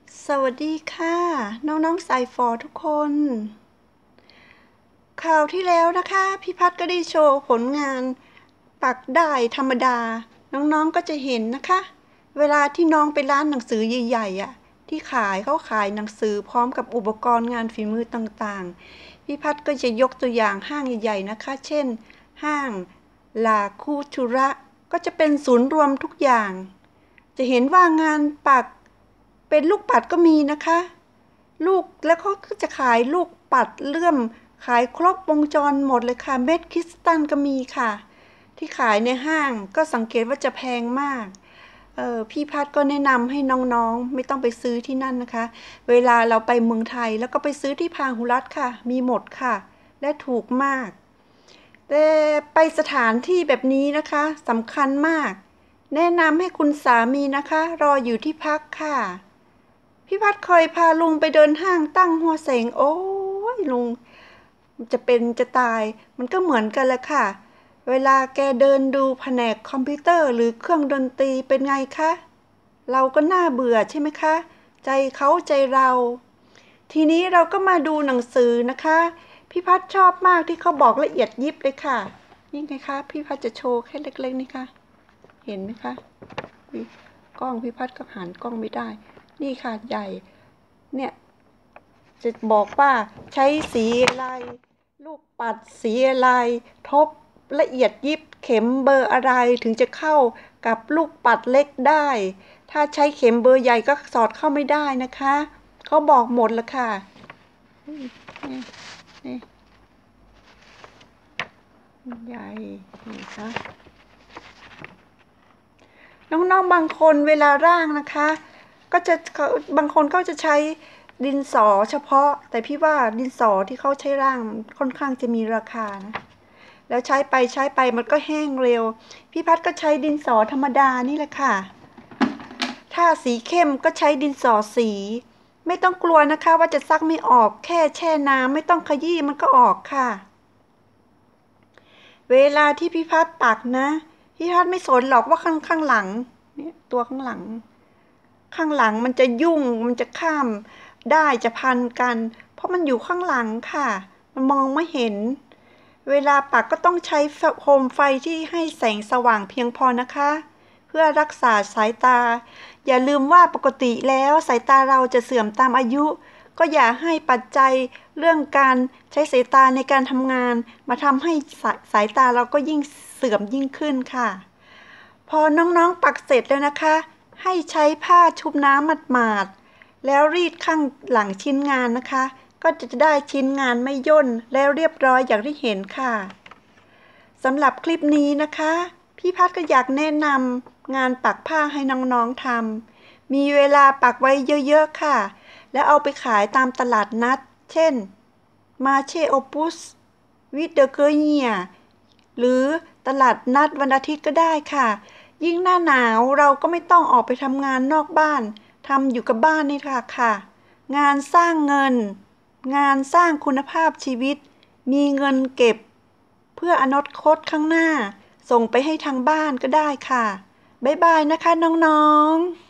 สวัสดีค่ะน้องๆสายฝอทุกคนคราวที่แล้วนะคะพี่พัดก็ได้โชว์ผลงานปักได้ธรรมดาน้องๆก็จะเห็นนะคะเวลาที่น้องไปร้านหนังสือใหญ่ๆอ่ะที่เขาขายหนังสือพร้อมกับอุปกรณ์งานฝีมือต่างๆพี่พัดก็จะยกตัวอย่างห้างใหญ่ๆนะคะเช่นห้างลาคูทูระก็จะเป็นศูนย์รวมทุกอย่างจะเห็นว่างานปักเป็นลูกปัดก็มีนะคะลูกแล้วเขาก็จะขายลูกปัดเลื่อมขายครบวงจรหมดเลยค่ะเม็ดคริสตัลก็มีค่ะที่ขายในห้างก็สังเกตว่าจะแพงมากพี่พัดก็แนะนำให้น้องๆไม่ต้องไปซื้อที่นั่นนะคะเวลาเราไปเมืองไทยแล้วก็ไปซื้อที่พาหุรัตน์ค่ะมีหมดค่ะและถูกมากแต่ไปสถานที่แบบนี้นะคะสำคัญมากแนะนำให้คุณสามีนะคะรออยู่ที่พักค่ะ พี่พัดเคยพาลุงไปเดินห้างตั้งหัวเสงโอ้ยลุงจะเป็นจะตายมันก็เหมือนกันแหละค่ะเวลาแกเดินดูแผนกคอมพิวเตอร์หรือเครื่องดนตรีเป็นไงคะเราก็น่าเบื่อใช่ไหมคะใจเขาใจเราทีนี้เราก็มาดูหนังสือนะคะพี่พัดชอบมากที่เขาบอกละเอียดยิบเลยค่ะนี่ไงคะพี่พัดจะโชว์แค่เล็กๆนี่ค่ะเห็นไหมคะกล้องพี่พัดก็หันกล้องไม่ได้นี่ค่ะใหญ่ เนี่ยจะบอกว่าใช้สีอะไรลูกปัดสีอะไรทบละเอียดยิบเข็มเบอร์อะไรถึงจะเข้ากับลูกปัดเล็กได้ถ้าใช้เข็มเบอร์ใหญ่ก็สอดเข้าไม่ได้นะคะเขาบอกหมดแล้วค่ะนี่นี่ใหญ่นี่ค่ะน้องๆบางคนเวลาร่างนะคะก็จะบางคนก็จะใช้ดินสอเฉพาะแต่พี่ว่าดินสอที่เขาใช้ร่างค่อนข้างจะมีราคานะแล้วใช้ไปมันก็แห้งเร็วพี่พัดก็ใช้ดินสอธรรมดานี่แหละค่ะถ้าสีเข้มก็ใช้ดินสอสีไม่ต้องกลัวนะคะว่าจะซักไม่ออกแค่แช่น้ำไม่ต้องขยี้มันก็ออกค่ะเวลาที่พี่พัดปักนะพี่พัดไม่สนหรอกว่าข้างหลังเนี่ยตัวข้างหลังมันจะยุ่งมันจะข้ามได้จะพันกันเพราะมันอยู่ข้างหลังค่ะมันมองไม่เห็นเวลาปักก็ต้องใช้โคมไฟที่ให้แสงสว่างเพียงพอนะคะเพื่อรักษาสายตาอย่าลืมว่าปกติแล้วสายตาเราจะเสื่อมตามอายุก็อย่าให้ปัจจัยเรื่องการใช้สายตาในการทำงานมาทำให้สายตาเราก็ยิ่งเสื่อมยิ่งขึ้นค่ะพอน้องๆปักเสร็จแล้วนะคะให้ใช้ผ้าชุบน้ำหมาดๆแล้วรีดข้างหลังชิ้นงานนะคะก็จะได้ชิ้นงานไม่ย่นแล้วเรียบร้อยอย่างที่เห็นค่ะสำหรับคลิปนี้นะคะพี่พัดก็อยากแนะนำงานปักผ้าให้น้องๆทำมีเวลาปักไว้เยอะๆค่ะแล้วเอาไปขายตามตลาดนัดเช่นมาเชโอปุสวิดเดอร์เกเนียหรือตลาดนัดวันอาทิตย์ก็ได้ค่ะยิ่งหน้าหนาวเราก็ไม่ต้องออกไปทำงานนอกบ้านทำอยู่กับบ้านนี่ค่ะงานสร้างเงินงานสร้างคุณภาพชีวิตมีเงินเก็บเพื่ออนาคตข้างหน้าส่งไปให้ทางบ้านก็ได้ค่ะบ๊ายบายนะคะน้องๆ